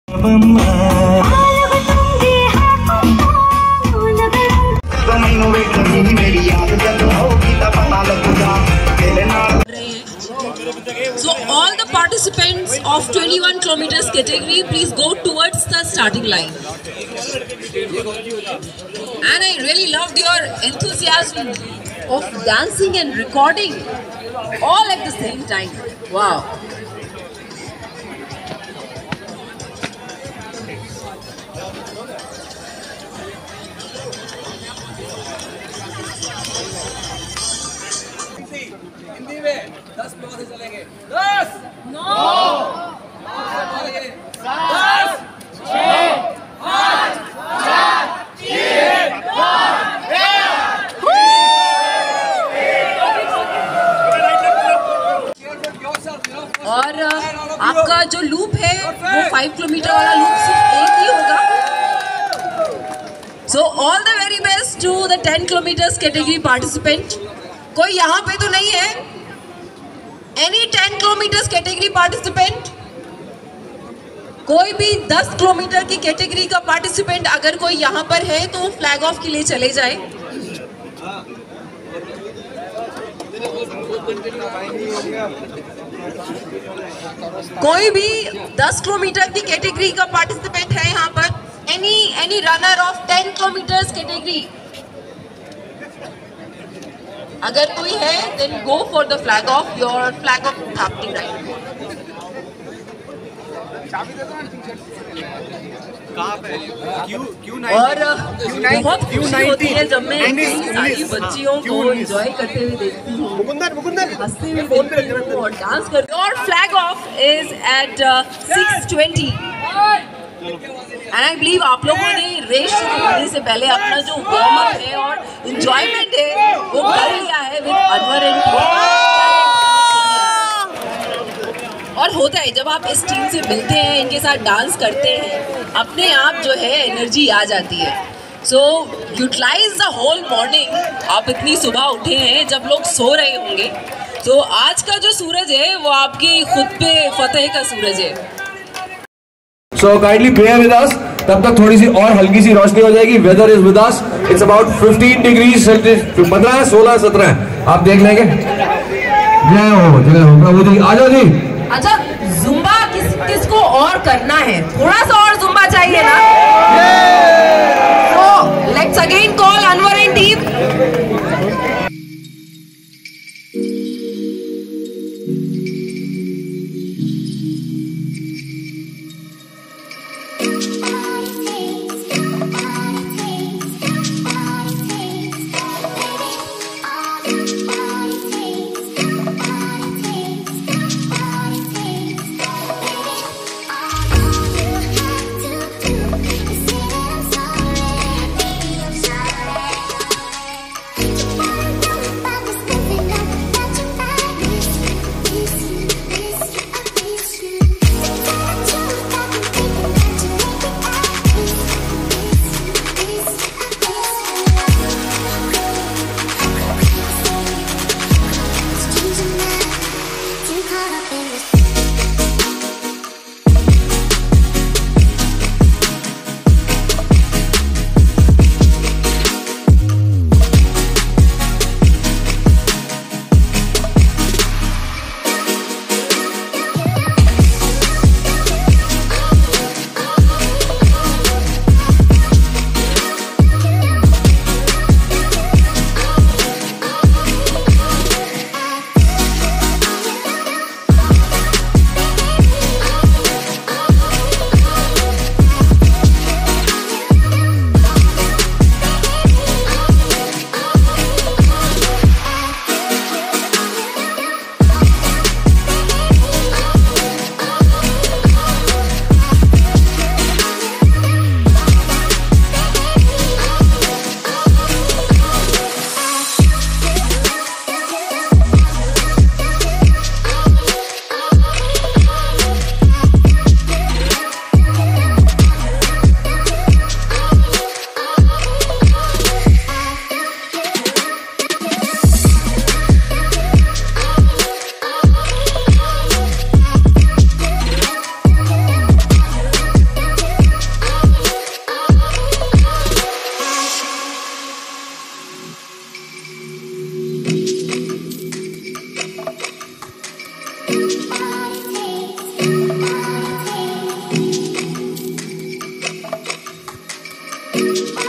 So all the participants of 21 kilometers category, please go towards the starting line. And I really loved your enthusiasm of dancing and recording all at the same time. Wow. Hindi में 10 से चलेंगे। 10 9 10 6 5 4 3 और आपका जो loop है वो 5 kilometre वाला loop सिर्फ एक ही होगा। So all the very best to the 10 kilometers category participant. कोई यहाँ पे तो नहीं है? Any 10 kilometers category participant? कोई भी 10 किलोमीटर की कैटेगरी का पार्टिसिपेंट अगर कोई यहाँ पर है तो फ्लैग ऑफ के लिए चले जाए। कोई भी 10 किलोमीटर की कैटेगरी का पार्टिसिपेंट है यहाँ पर? Any runner of 10 kilometers category? अगर कोई है then go for the flag off. Your flag off is happening right now. और बहुत खुशी होती है जब मैं सारी बच्चियों को एंजॉय करते हुए देखती हूँ, हंसते हुए देखती हूँ और डांस करती हूँ। Your flag off is at 6:20 and I believe आप लोगों ने रेस शुरू होने से पहले अपना जो वार्म अप है और एंजॉयमेंट है वो कर लिया है विद अनवर एंड और होता है जब आप इस टीम से मिलते हैं, इनके साथ डांस करते हैं, अपने आप जो है एनर्जी आ जाती है। So utilize the whole morning. आप इतनी सुबह उठे हैं जब लोग सो रहे होंगे, तो आज का जो सूरज है वो आपकी खुद पे फतेह का सूरज है। So kindly bear with us. तब तक थोड़ी सी और हल्की सी रोशनी हो जाएगी। Weather is with us. It's about 15 degrees Celsius, 15, 16, 17। आप देख लेंगे। जय हो प्रभु जी। आ जाओ जी। अच्छा, जुम्बा किसको और करना है? थोड़ा सा और जुम्बा चाहिए ना? So let's again call Anwar and team. है।